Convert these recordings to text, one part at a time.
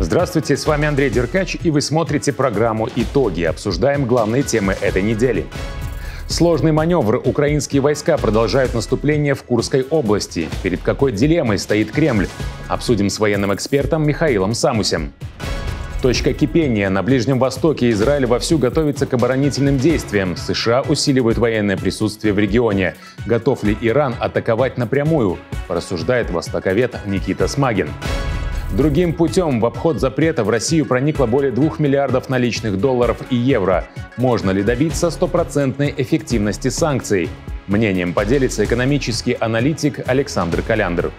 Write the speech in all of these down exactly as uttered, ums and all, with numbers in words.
Здравствуйте, с вами Андрей Деркач, и вы смотрите программу «Итоги». Обсуждаем главные темы этой недели. Сложный маневр. Украинские войска продолжают наступление в Курской области. Перед какой дилеммой стоит Кремль? Обсудим с военным экспертом Михаилом Самусем. Точка кипения. На Ближнем Востоке Израиль вовсю готовится к оборонительным действиям. США усиливают военное присутствие в регионе. Готов ли Иран атаковать напрямую? Порассуждает востоковед Никита Смагин. Другим путем в обход запрета в Россию проникло более двух миллиардов наличных долларов и евро. Можно ли добиться стопроцентной эффективности санкций? Мнением поделится экономический аналитик Александр Коляндр.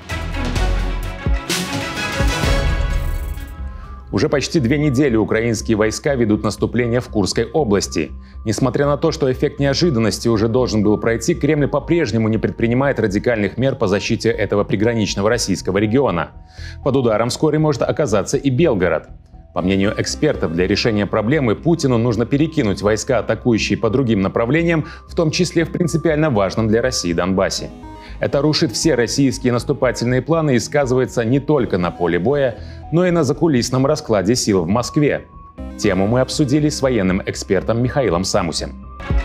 Уже почти две недели украинские войска ведут наступление в Курской области. Несмотря на то, что эффект неожиданности уже должен был пройти, Кремль по-прежнему не предпринимает радикальных мер по защите этого приграничного российского региона. Под ударом вскоре может оказаться и Белгород. По мнению экспертов, для решения проблемы Путину нужно перекинуть войска, атакующие по другим направлениям, в том числе в принципиально важном для России Донбассе. Это рушит все российские наступательные планы и сказывается не только на поле боя, но и на закулисном раскладе сил в Москве. Тему мы обсудили с военным экспертом Михаилом Самусем.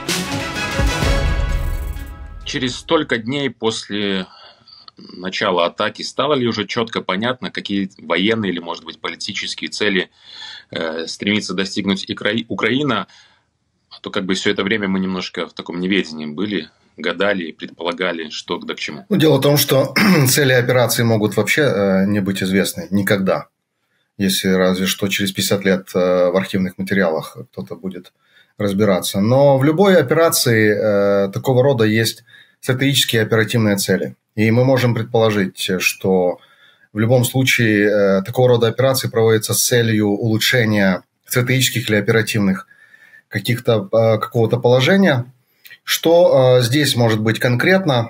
Через столько дней после начала атаки стало ли уже четко понятно, какие военные или, может быть, политические цели э, стремится достигнуть Украина? А то как бы все это время мы немножко в таком неведении были. Гадали и предполагали, что да к чему. Ну, дело в том, что цели операции могут вообще э, не быть известны никогда. Если разве что через пятьдесят лет э, в архивных материалах кто-то будет разбираться. Но в любой операции э, такого рода есть стратегические оперативные цели. И мы можем предположить, что в любом случае э, такого рода операции проводятся с целью улучшения стратегических или оперативных каких-то, э, какого-то положения. Что э, здесь может быть конкретно?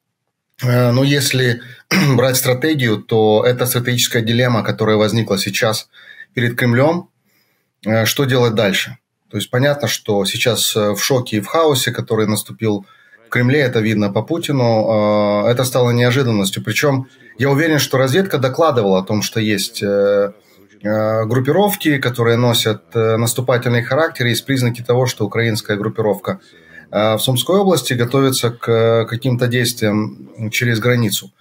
Э, ну, если брать стратегию, то это стратегическая дилемма, которая возникла сейчас перед Кремлем. Э, что делать дальше? То есть понятно, что сейчас в шоке и в хаосе, который наступил в Кремле, это видно по Путину, э, это стало неожиданностью. Причем я уверен, что разведка докладывала о том, что есть э, э, группировки, которые носят э, наступательный характер, есть признаки того, что украинская группировка в Сумской области готовится к каким-то действиям через границу.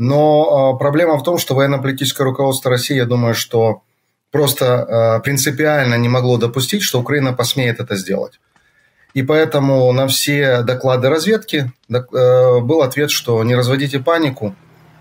Но проблема в том, что военно-политическое руководство России, я думаю, что просто принципиально не могло допустить, что Украина посмеет это сделать. И поэтому на все доклады разведки был ответ, что не разводите панику.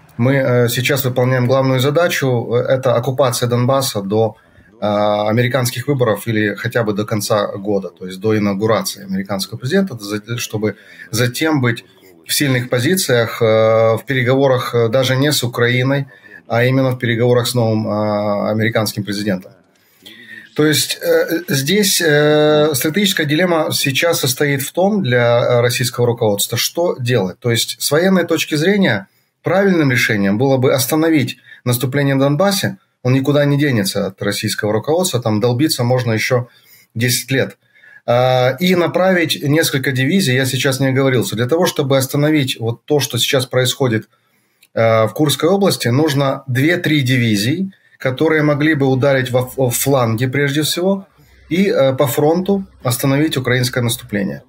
Мы сейчас выполняем главную задачу – это оккупация Донбасса до американских выборов или хотя бы до конца года, то есть до инаугурации американского президента, чтобы затем быть в сильных позициях в переговорах даже не с Украиной, а именно в переговорах с новым американским президентом. То есть здесь стратегическая дилемма сейчас состоит в том для российского руководства, что делать. То есть с военной точки зрения правильным решением было бы остановить наступление в Донбассе. Он никуда не денется от российского руководства, там долбиться можно еще десять лет. И направить несколько дивизий, я сейчас не оговорился, для того, чтобы остановить вот то, что сейчас происходит в Курской области, нужно две-три дивизии, которые могли бы ударить во фланге прежде всего и по фронту остановить украинское наступление.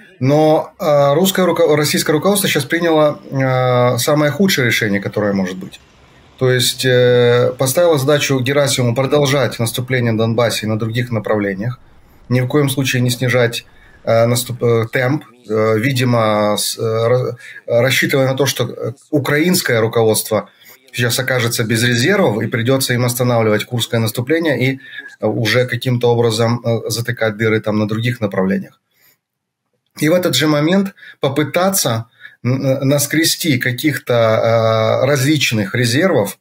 Но русское, российское руководство сейчас приняло самое худшее решение, которое может быть. То есть э, поставила задачу Герасимову продолжать наступление в Донбассе и на других направлениях, ни в коем случае не снижать э, наступ, э, темп, э, видимо, с, э, рассчитывая на то, что украинское руководство сейчас окажется без резервов и придется им останавливать курское наступление и э, уже каким-то образом э, затыкать дыры там на других направлениях. И в этот же момент попытаться наскрести каких-то э, различных резервов,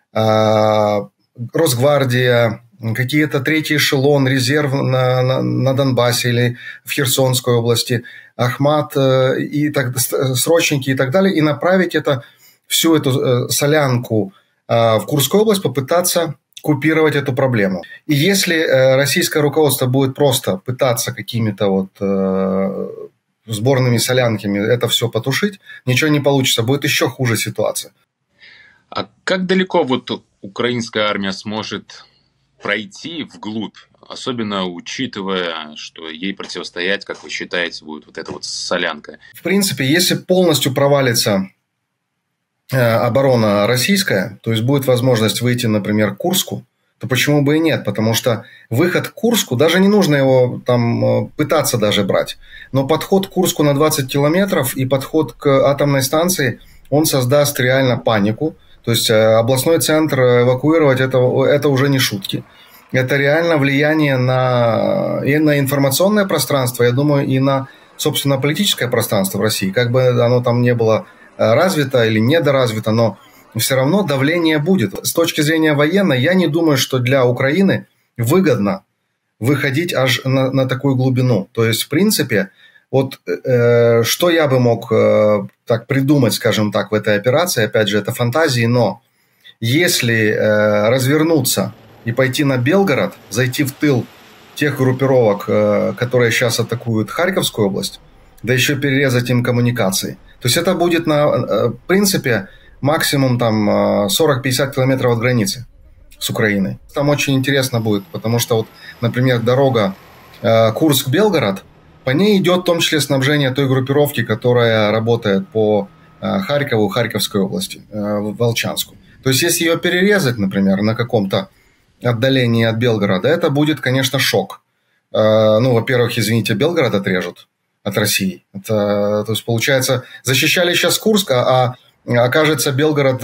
э, Росгвардия, какие-то третий эшелон, резерв на, на, на Донбассе или в Херсонской области, Ахмат, э, и так, срочники и так далее, и направить это, всю эту э, солянку э, в Курскую область, попытаться купировать эту проблему. И если э, российское руководство будет просто пытаться какими-то вот э, сборными солянками это все потушить, ничего не получится, будет еще хуже ситуация. А как далеко вот украинская армия сможет пройти вглубь, особенно учитывая, что ей противостоять, как вы считаете, будет вот эта вот солянка? В принципе, если полностью провалится оборона российская, то есть будет возможность выйти, например, к Курску, то почему бы и нет? Потому что выход к Курску, даже не нужно его там пытаться даже брать, но подход к Курску на двадцать километров и подход к атомной станции, он создаст реально панику. То есть областной центр эвакуировать это, это уже не шутки. Это реально влияние на, и на информационное пространство, я думаю, и на, собственно, политическое пространство в России. Как бы оно там не было развито или недоразвито, но все равно давление будет. С точки зрения военной, я не думаю, что для Украины выгодно выходить аж на, на такую глубину. То есть, в принципе, вот э, что я бы мог э, так придумать, скажем так, в этой операции, опять же, это фантазии, но если э, развернуться и пойти на Белгород, зайти в тыл тех группировок, э, которые сейчас атакуют Харьковскую область, да еще перерезать им коммуникации. То есть это будет, на, в принципе, максимум там сорок-пятьдесят километров от границы с Украиной. Там очень интересно будет, потому что, вот, например, дорога Курск-Белгород, по ней идет в том числе снабжение той группировки, которая работает по Харькову, Харьковской области, Волчанску. То есть если ее перерезать, например, на каком-то отдалении от Белгорода, это будет, конечно, шок. Ну, во-первых, извините, Белгород отрежут от России. Это, то есть, получается, защищали сейчас Курск, а окажется Белгород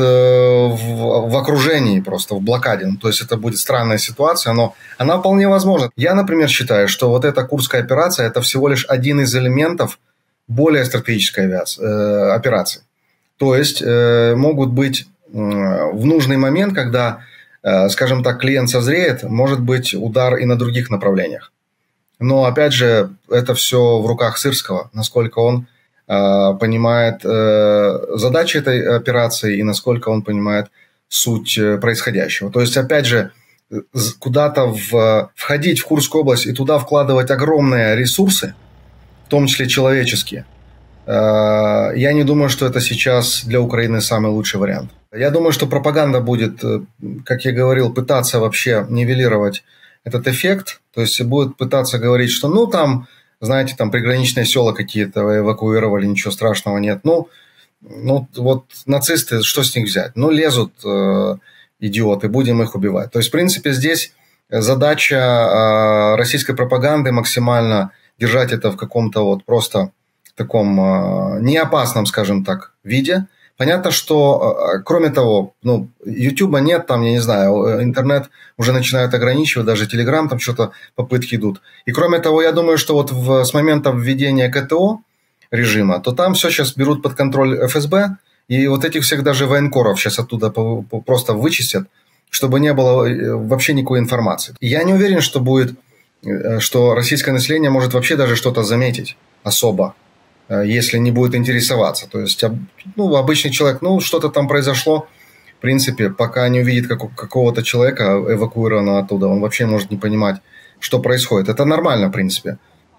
в, в окружении, просто в блокаде. Ну, то есть это будет странная ситуация, но она вполне возможна. Я, например, считаю, что вот эта Курская операция – это всего лишь один из элементов более стратегической авиации, э, операции. То есть э, могут быть э, в нужный момент, когда, э, скажем так, клиент созреет, может быть удар и на других направлениях. Но, опять же, это все в руках Сырского, насколько он э, понимает э, задачи этой операции и насколько он понимает суть происходящего. То есть, опять же, куда-то в, входить в Курскую область и туда вкладывать огромные ресурсы, в том числе человеческие, э, я не думаю, что это сейчас для Украины самый лучший вариант. Я думаю, что пропаганда будет, как я говорил, пытаться вообще нивелировать этот эффект, то есть будет пытаться говорить, что ну там, знаете, там приграничные села какие-то эвакуировали, ничего страшного нет. Ну, ну вот нацисты, что с них взять? Ну, лезут э, идиоты, будем их убивать. То есть, в принципе, здесь задача э, российской пропаганды максимально держать это в каком-то вот просто таком э, неопасном, скажем так, виде. Понятно, что, кроме того, ну, Ютуба нет, там, я не знаю, интернет уже начинают ограничивать, даже Телеграм, там что-то попытки идут. И кроме того, я думаю, что вот в, с момента введения КТО режима, то там все сейчас берут под контроль эф эс бэ, и вот этих всех даже военкоров сейчас оттуда просто вычистят, чтобы не было вообще никакой информации. И я не уверен, что будет, что российское население может вообще даже что-то заметить особо, если не будет интересоваться. То есть, ну, обычный человек, ну, что-то там произошло, в принципе, пока не увидит как, какого-то человека, эвакуированного оттуда, он вообще может не понимать, что происходит. Это нормально, в принципе.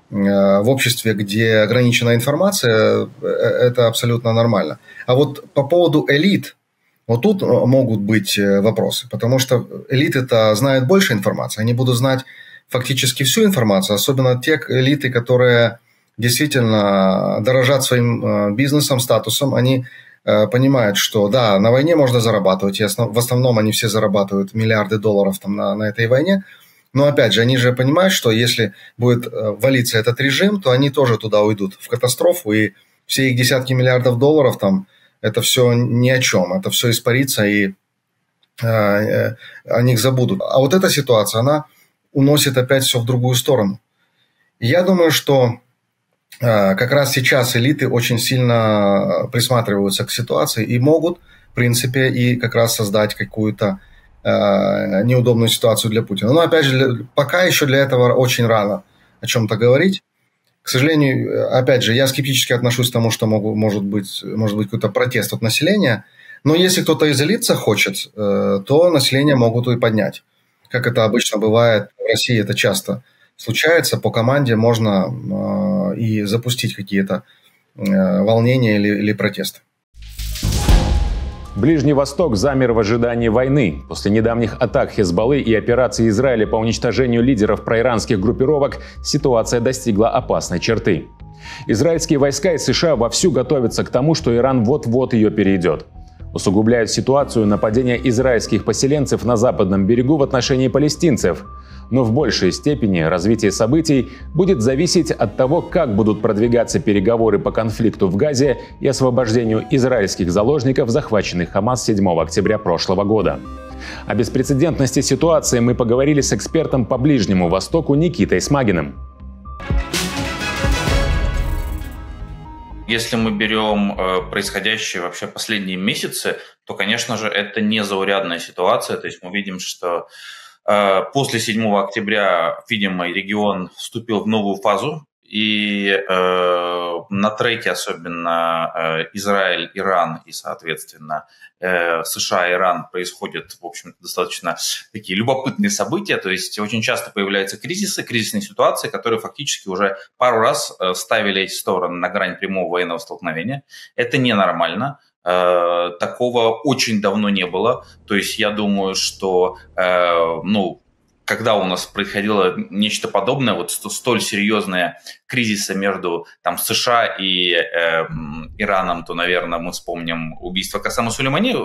В обществе, где ограничена информация, это абсолютно нормально. А вот по поводу элит, вот тут могут быть вопросы, потому что элиты-то знают больше информации, они будут знать фактически всю информацию, особенно те элиты, которые действительно дорожат своим бизнесом, статусом, они понимают, что да, на войне можно зарабатывать, и в основном они все зарабатывают миллиарды долларов там на, на этой войне, но опять же, они же понимают, что если будет валиться этот режим, то они тоже туда уйдут, в катастрофу, и все их десятки миллиардов долларов там, это все ни о чем, это все испарится, и э, о них забудут. А вот эта ситуация, она уносит опять все в другую сторону. И я думаю, что как раз сейчас элиты очень сильно присматриваются к ситуации и могут, в принципе, и как раз создать какую-то э, неудобную ситуацию для Путина. Но, опять же, пока еще для этого очень рано о чем-то говорить. К сожалению, опять же, я скептически отношусь к тому, что могу, может быть, может быть какой-то протест от населения. Но если кто-то из элит захочет, э, то население могут и поднять. Как это обычно бывает в России, это часто случается, по команде можно э, и запустить какие-то э, волнения или, или протесты. Ближний Восток замер в ожидании войны. После недавних атак Хезболлы и операции Израиля по уничтожению лидеров проиранских группировок ситуация достигла опасной черты. Израильские войска и США вовсю готовятся к тому, что Иран вот-вот ее перейдет. Усугубляют ситуацию нападения израильских поселенцев на западном берегу в отношении палестинцев. Но в большей степени развитие событий будет зависеть от того, как будут продвигаться переговоры по конфликту в Газе и освобождению израильских заложников, захваченных Хамас седьмого октября прошлого года. О беспрецедентности ситуации мы поговорили с экспертом по Ближнему Востоку Никитой Смагиным. Если мы берем э, происходящее вообще последние месяцы, то, конечно же, это не заурядная ситуация. То есть мы видим, что э, после седьмого октября, видимо, регион вступил в новую фазу. И э, на треке особенно э, Израиль, Иран и, соответственно, э, США, Иран происходят, в общем-то, достаточно такие любопытные события. То есть очень часто появляются кризисы, кризисные ситуации, которые фактически уже пару раз э, ставили эти стороны на грань прямого военного столкновения. Это ненормально. Э, такого очень давно не было. То есть я думаю, что, э, ну, когда у нас происходило нечто подобное, вот столь серьезные кризисы между там, США и э, Ираном, то, наверное, мы вспомним убийство Касема Сулеймани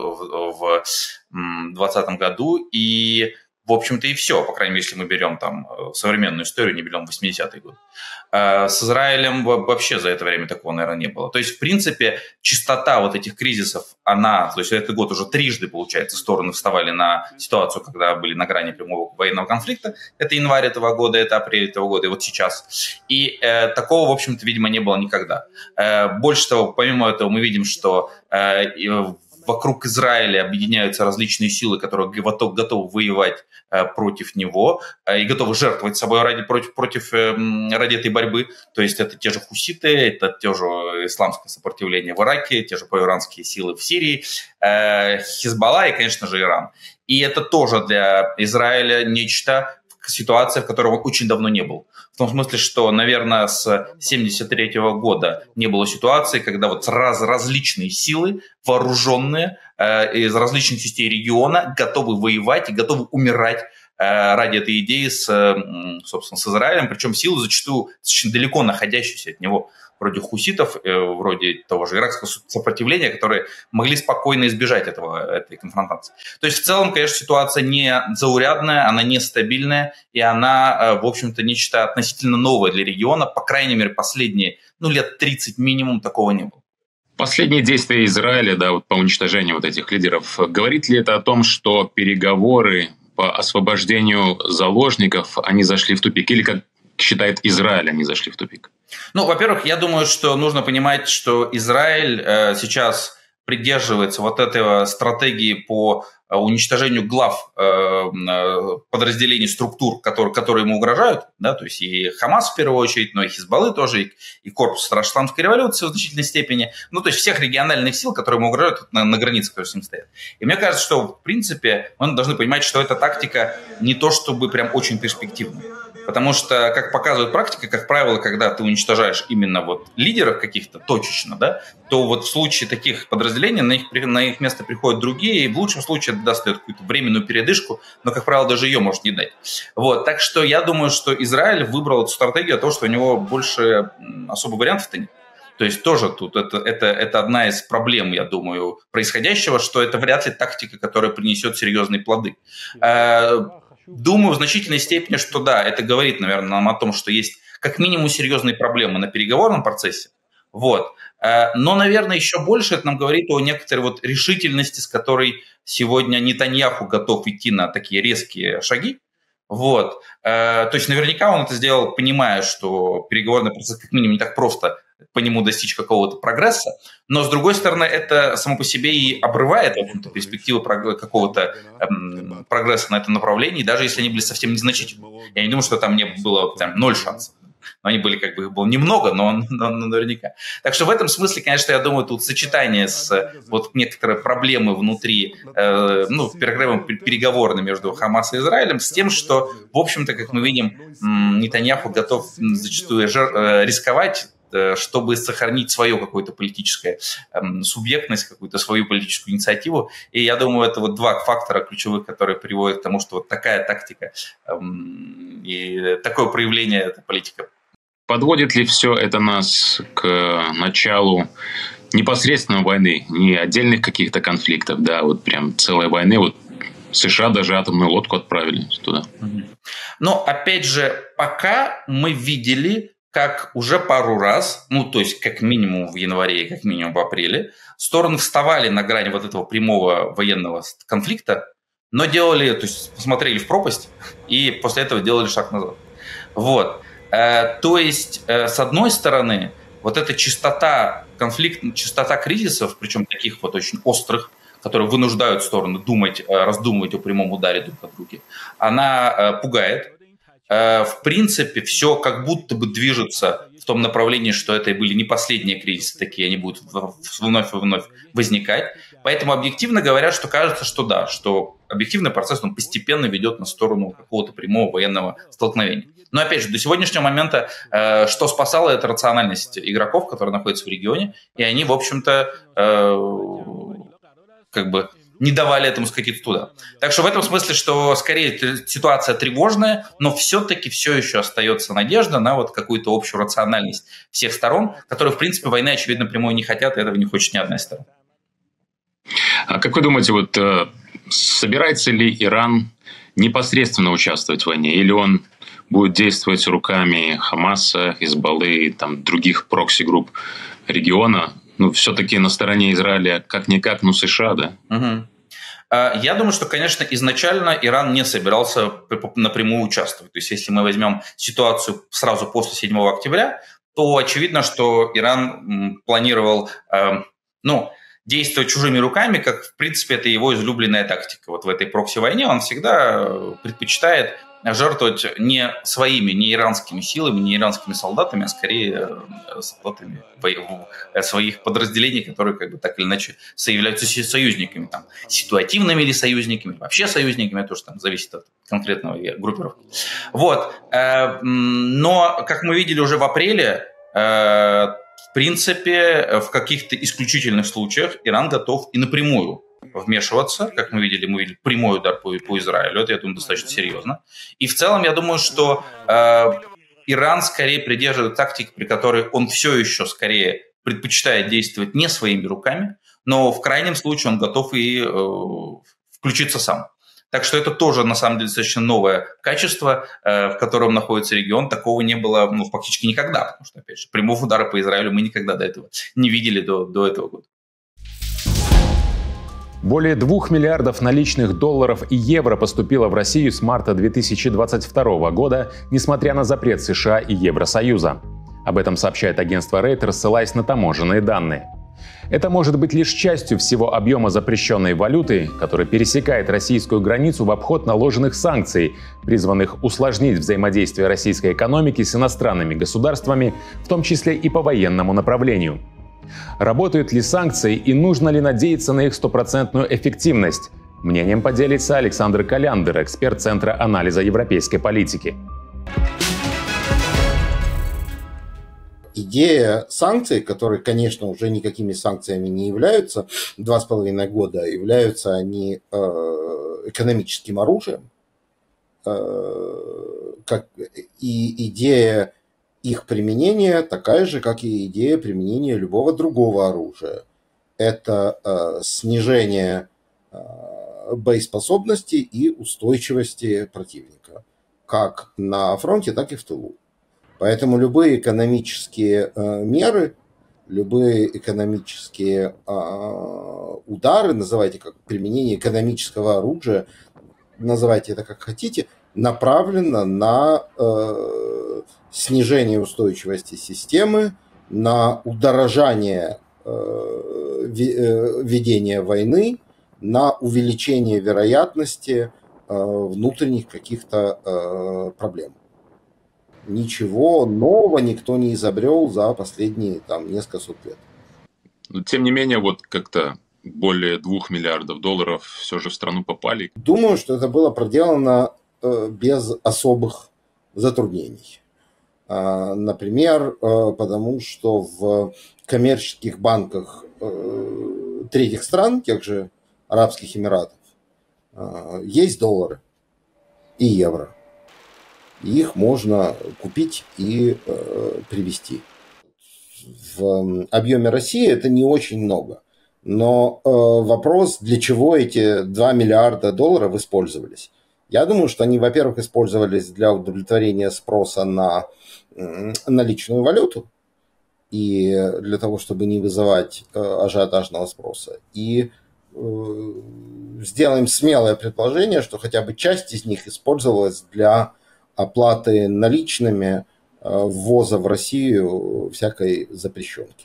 в двадцатом году. И, в общем-то, и все. По крайней мере, если мы берем там современную историю, не берем восьмидесятые годы. С Израилем вообще за это время такого, наверное, не было. То есть, в принципе, частота вот этих кризисов, она, то есть этот год уже трижды, получается, стороны вставали на ситуацию, когда были на грани прямого военного конфликта. Это январь этого года, это апрель этого года, и вот сейчас. И э, такого, в общем-то, видимо, не было никогда. Э, больше того, помимо этого, мы видим, что э, вокруг Израиля объединяются различные силы, которые готовы, готовы воевать э, против него э, и готовы жертвовать собой ради, против, против, э, ради этой борьбы. То есть это те же хуситы, это те же исламское сопротивление в Ираке, те же проиранские силы в Сирии, э, Хезболла и, конечно же, Иран. И это тоже для Израиля нечто, ситуация, в которой он очень давно не был. В том смысле, что, наверное, с семьдесят третьего года не было ситуации, когда вот раз, различные силы, вооруженные э, из различных частей региона, готовы воевать и готовы умирать э, ради этой идеи с, э, собственно, с Израилем, причем силы зачастую очень далеко находящиеся от него, вроде хуситов, э, вроде того же иракского сопротивления, которые могли спокойно избежать этого, этой конфронтации. То есть в целом, конечно, ситуация не заурядная, она нестабильная, и она, в общем-то, нечто относительно новое для региона. По крайней мере, последние, ну, лет тридцать минимум такого не было. Последние действия Израиля, да, вот по уничтожению вот этих лидеров, говорит ли это о том, что переговоры по освобождению заложников, они зашли в тупик? Или, как считает Израиль, они зашли в тупик? Ну, во-первых, я думаю, что нужно понимать, что Израиль э, сейчас придерживается вот этой стратегии по уничтожению глав э, подразделений, структур, которые, которые ему угрожают, да, то есть и Хамас в первую очередь, но и Хизбаллы тоже, и, и корпус Исламской революции в значительной степени, ну, то есть всех региональных сил, которые ему угрожают на, на границе, которые с ним стоят. И мне кажется, что, в принципе, мы должны понимать, что эта тактика не то чтобы прям очень перспективная. Потому что, как показывает практика, как правило, когда ты уничтожаешь именно вот лидеров каких-то точечно, да, то вот в случае таких подразделений на их, на их место приходят другие, и в лучшем случае это даст какую-то временную передышку, но, как правило, даже ее может не дать. Вот, так что я думаю, что Израиль выбрал эту стратегию от того, что у него больше особо вариантов-то нет. То есть тоже тут это, это, это одна из проблем, я думаю, происходящего, что это вряд ли тактика, которая принесет серьезные плоды. Думаю в значительной степени, что да, это говорит, наверное, нам о том, что есть как минимум серьезные проблемы на переговорном процессе. Вот. Но, наверное, еще больше это нам говорит о некоторой вот решительности, с которой сегодня Нетаньяху готов идти на такие резкие шаги. Вот. То есть наверняка он это сделал, понимая, что переговорный процесс как минимум не так просто по нему достичь какого-то прогресса, но, с другой стороны, это само по себе и обрывает, в общем-то, перспективы какого-то эм, прогресса на этом направлении, даже если они были совсем незначительны. Я не думаю, что там не было там, ноль шансов. Но они были, как бы, их было немного, но, но, но наверняка. Так что в этом смысле, конечно, я думаю, тут сочетание с вот некоторой проблемой внутри, э, ну, переговорной между Хамасом и Израилем, с тем, что, в общем-то, как мы видим, Нетаньяху готов зачастую жер, э, рисковать, чтобы сохранить свою какую-то политическую эм, субъектность, какую-то свою политическую инициативу. И я думаю, это вот два фактора ключевых, которые приводят к тому, что вот такая тактика эм, и такое проявление этой политики. Подводит ли все это нас к началу непосредственно войны, не отдельных каких-то конфликтов, да, вот прям целой войны, вот США даже атомную лодку отправили туда. Но, опять же, пока мы видели, как уже пару раз, ну, то есть как минимум в январе и как минимум в апреле, стороны вставали на грани вот этого прямого военного конфликта, но делали, то есть посмотрели в пропасть и после этого делали шаг назад. Вот. То есть, с одной стороны, вот эта частота конфликтов, частота кризисов, причем таких вот очень острых, которые вынуждают стороны думать, раздумывать о прямом ударе друг от друга, она пугает. В принципе, все как будто бы движется в том направлении, что это и были не последние кризисы такие, они будут вновь и вновь возникать. Поэтому объективно говорят, что кажется, что да, что объективный процесс он постепенно ведет на сторону какого-то прямого военного столкновения. Но опять же, до сегодняшнего момента, э, что спасало, это рациональность игроков, которые находятся в регионе, и они, в общем-то, э, как бы не давали этому скатиться туда. Так что в этом смысле, что скорее ситуация тревожная, но все-таки все еще остается надежда на вот какую-то общую рациональность всех сторон, которые, в принципе, войны, очевидно, прямой не хотят, и этого не хочет ни одна из сторон. А как вы думаете, вот э, собирается ли Иран непосредственно участвовать в войне, или он будет действовать руками Хамаса, Хизбаллы, там, других прокси-групп региона? Ну, все-таки на стороне Израиля как-никак, ну, США, да? Угу. Я думаю, что, конечно, изначально Иран не собирался напрямую участвовать. То есть, если мы возьмем ситуацию сразу после седьмого октября, то очевидно, что Иран планировал, ну, действовать чужими руками, как, в принципе, это его излюбленная тактика. Вот в этой прокси-войне он всегда предпочитает жертвовать не своими, не иранскими силами, не иранскими солдатами, а скорее солдатами своих подразделений, которые как бы так или иначе являются союзниками, там, ситуативными или союзниками, вообще союзниками, это уже там зависит от конкретного группировки. Вот. Но, как мы видели уже в апреле, в принципе, в каких-то исключительных случаях Иран готов и напрямую вмешиваться. Как мы видели, мы видели прямой удар по, по Израилю. Это, я думаю, достаточно серьезно. И в целом, я думаю, что э, Иран скорее придерживает тактику, при которой он все еще скорее предпочитает действовать не своими руками, но в крайнем случае он готов и э, включиться сам. Так что это тоже, на самом деле, достаточно новое качество, э, в котором находится регион. Такого не было, ну, фактически никогда, потому что, опять же, прямого удара по Израилю мы никогда до этого не видели до, до этого года. Более двух миллиардов наличных долларов и евро поступило в Россию с марта две тысячи двадцать второго года, несмотря на запрет США и Евросоюза. Об этом сообщает агентство Рейтер, ссылаясь на таможенные данные. Это может быть лишь частью всего объема запрещенной валюты, который пересекает российскую границу в обход наложенных санкций, призванных усложнить взаимодействие российской экономики с иностранными государствами, в том числе и по военному направлению. Работают ли санкции и нужно ли надеяться на их стопроцентную эффективность? Мнением поделится Александр Коляндер, эксперт Центра анализа европейской политики. Идея санкций, которые, конечно, уже никакими санкциями не являются, два с половиной года являются они э, экономическим оружием, э, как и идея их применения такая же, как и идея применения любого другого оружия. Это э, снижение э, боеспособности и устойчивости противника, как на фронте, так и в тылу. Поэтому любые экономические э, меры, любые экономические э, удары, называйте как применение экономического оружия, называйте это как хотите, направлено на э, снижение устойчивости системы, на удорожание э, ведения войны, на увеличение вероятности э, внутренних каких-то э, проблем. Ничего нового никто не изобрел за последние там, несколько сот лет. Но, тем не менее, вот как-то более двух миллиардов долларов все же в страну попали. Думаю, что это было проделано э, без особых затруднений. Например, потому что в коммерческих банках третьих стран, тех же Арабских Эмиратов, есть доллары и евро. Их можно купить и привезти. В объеме России это не очень много. Но вопрос, для чего эти два миллиарда долларов использовались? Я думаю, что они, во-первых, использовались для удовлетворения спроса на наличную валюту и для того, чтобы не вызывать ажиотажного спроса. И сделаем смелое предположение, что хотя бы часть из них использовалась для оплаты наличными ввоза в Россию всякой запрещенки.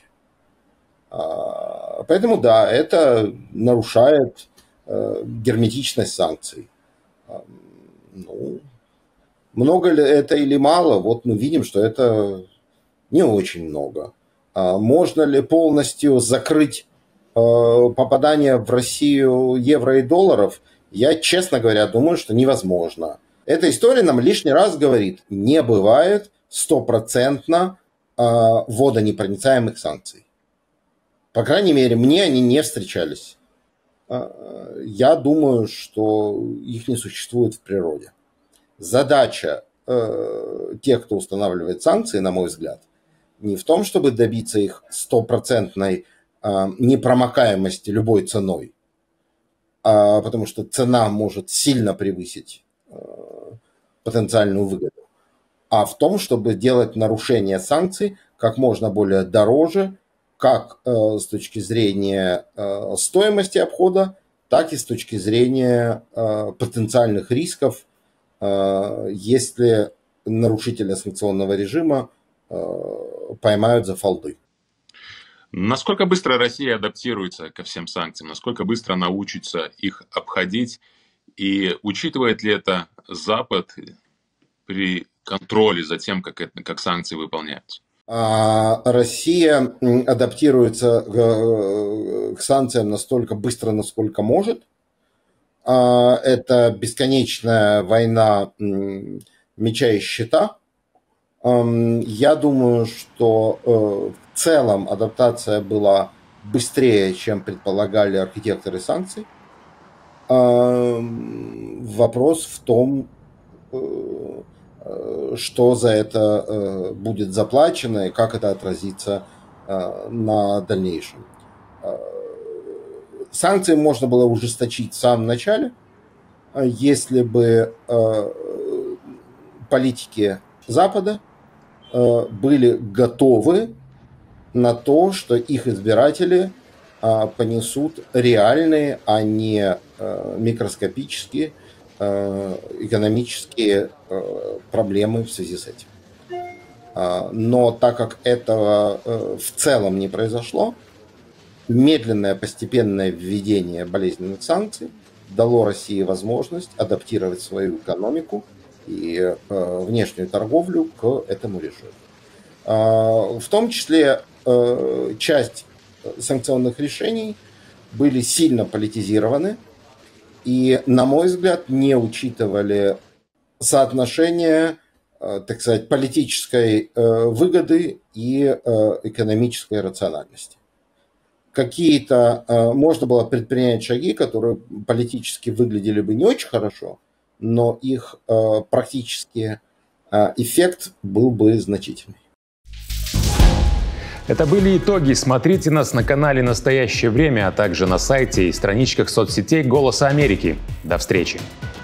Поэтому да, это нарушает герметичность санкций. Ну, много ли это или мало? Вот мы видим, что это не очень много. Можно ли полностью закрыть попадание в Россию евро и долларов? Я, честно говоря, думаю, что невозможно. Эта история нам лишний раз говорит, не бывает стопроцентно водонепроницаемых санкций. По крайней мере, мне они не встречались. Я думаю, что их не существует в природе. Задача э, тех, кто устанавливает санкции, на мой взгляд, не в том, чтобы добиться их стопроцентной э, непромокаемости любой ценой, а потому что цена может сильно превысить э, потенциальную выгоду, а в том, чтобы делать нарушение санкций как можно более дороже, как э, с точки зрения э, стоимости обхода, так и с точки зрения э, потенциальных рисков, э, если нарушителя санкционного режима э, поймают за фолды. Насколько быстро Россия адаптируется ко всем санкциям? Насколько быстро научится их обходить? И учитывает ли это Запад при контроле за тем, как, это, как санкции выполняются? Россия адаптируется к санкциям настолько быстро, насколько может. Это бесконечная война меча и щита. Я думаю, что в целом адаптация была быстрее, чем предполагали архитекторы санкций. Вопрос в том, что за это будет заплачено и как это отразится на дальнейшем. Санкции можно было ужесточить в самом начале, если бы политики Запада были готовы на то, что их избиратели понесут реальные, а не микроскопические экономические проблемы в связи с этим. Но так как этого в целом не произошло, медленное постепенное введение болезненных санкций дало России возможность адаптировать свою экономику и внешнюю торговлю к этому режиму. В том числе часть санкционных решений были сильно политизированы и, на мой взгляд, не учитывали соотношение, так сказать, политической выгоды и экономической рациональности. Какие-то можно было предпринять шаги, которые политически выглядели бы не очень хорошо, но их практически эффект был бы значительный. Это были итоги. Смотрите нас на канале «Настоящее время», а также на сайте и страничках соцсетей «Голоса Америки». До встречи!